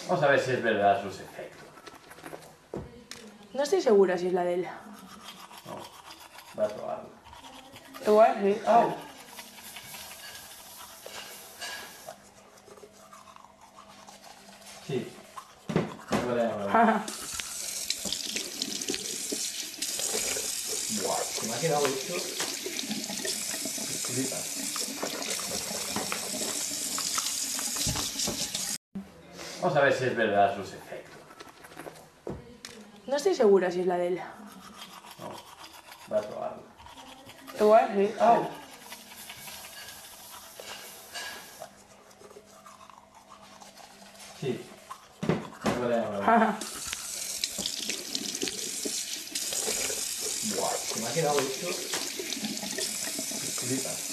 Vamos a ver si es verdad sus efectos. No estoy segura si es la de él. Vamos, voy a probarlo. Igual, sí. ¡Au! Sí. Buah, se me ha quedado esto. Flipas. Vamos a ver si es verdad sus efectos. No estoy segura si es la de él. Vamos, voy a probarlo. Igual, sí. ¡Au! Sí. Buah, se me ha quedado esto. Flipas.